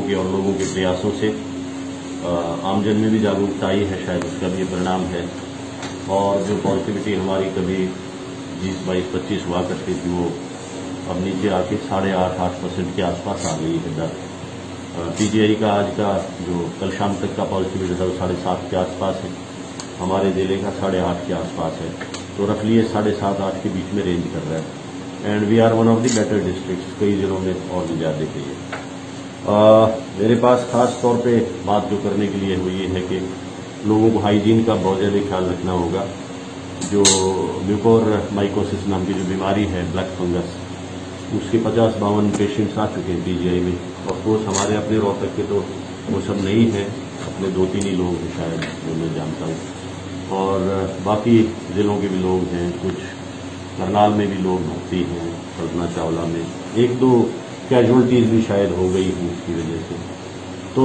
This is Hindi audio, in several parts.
के और लोगों के प्रयासों से आमजन में भी जागरूकता आई है, शायद उसका भी परिणाम है। और जो पॉजिटिविटी हमारी कभी 20, 22, 25 हुआ करती थी, वो अब नीचे आके 8.5% के आसपास आ गई है दर। पीजीआई का आज का जो कल शाम तक का पॉजिटिविटी था वो 7.5 के आसपास है, हमारे जिले का 8.5 के आसपास है। तो रफली ये 7.5-8 के बीच में रेंज कर रहा है। And we are one of the better districts, कई जिलों में और भी ज्यादा गई है। मेरे पास खास तौर पे बात जो करने के लिए हुई है कि लोगों को हाइजीन का बहुत ज्यादा ख्याल रखना होगा। जो म्यूकोरमाइकोसिस नाम की जो बीमारी है, ब्लैक फंगस, उसके 50-52 पेशेंट्स आ चुके हैं पीजीआई में। ऑफकोर्स हमारे अपने रोहतक के तो वो सब नहीं है, अपने 2-3 ही लोग हैं शायद जो मैं जानता हूँ, और बाकी जिलों के भी लोग हैं, कुछ करनाल में भी लोग भर्ती हैं, कल्पना चावला में 1-2 कैजुअलिटीज भी शायद हो गई हैं इसकी वजह से। तो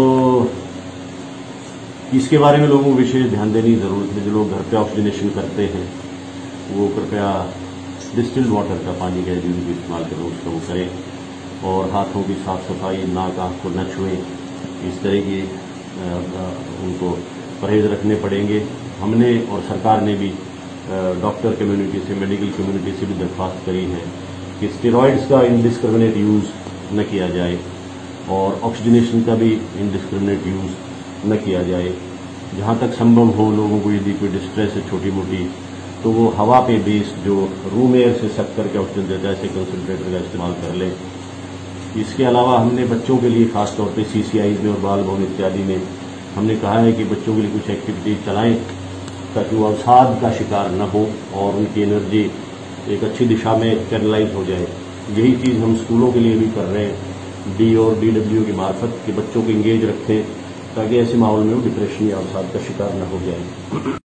इसके बारे में लोगों को विशेष ध्यान देने की जरूरत है। जो लोग घर पे ऑक्सीजनेशन करते हैं वो कृपया डिस्टिल्ड वाटर का पानी का जो भी इस्तेमाल करें उसका वो करें, और हाथों की साफ सफाई, नाक आँख को न छुएं, इस तरह की उनको परहेज रखने पड़ेंगे। हमने और सरकार ने भी डॉक्टर कम्युनिटी से, मेडिकल कम्युनिटी से भी दरख्वास्त करी है कि स्टेरॉइड्स का इनडिस्क्रिमिनेट यूज न किया जाए और ऑक्सीजनेशन का भी इनडिस्क्रिमिनेट यूज न किया जाए। जहां तक संभव हो लोगों को यदि कोई डिस्ट्रेस है छोटी मोटी, तो वो हवा पे बेस्ड जो रूम एयर से सक करके ऑक्सीजन देता है, ऐसे कंसंट्रेटर का इस्तेमाल कर लें। इसके अलावा हमने बच्चों के लिए खासतौर पर CCIs में और बाल भवन इत्यादि में हमने कहा है कि बच्चों के लिए कुछ एक्टिविटीज चलाएं ताकि वो अवसाद का शिकार न हो और उनकी एनर्जी एक अच्छी दिशा में चैनलाइज हो जाए। यही चीज़ हम स्कूलों के लिए भी कर रहे हैं, डी और DW की मार्फत, कि बच्चों को इंगेज रखें ताकि ऐसे माहौल में वो डिप्रेशन या अवसाद का शिकार न हो जाए।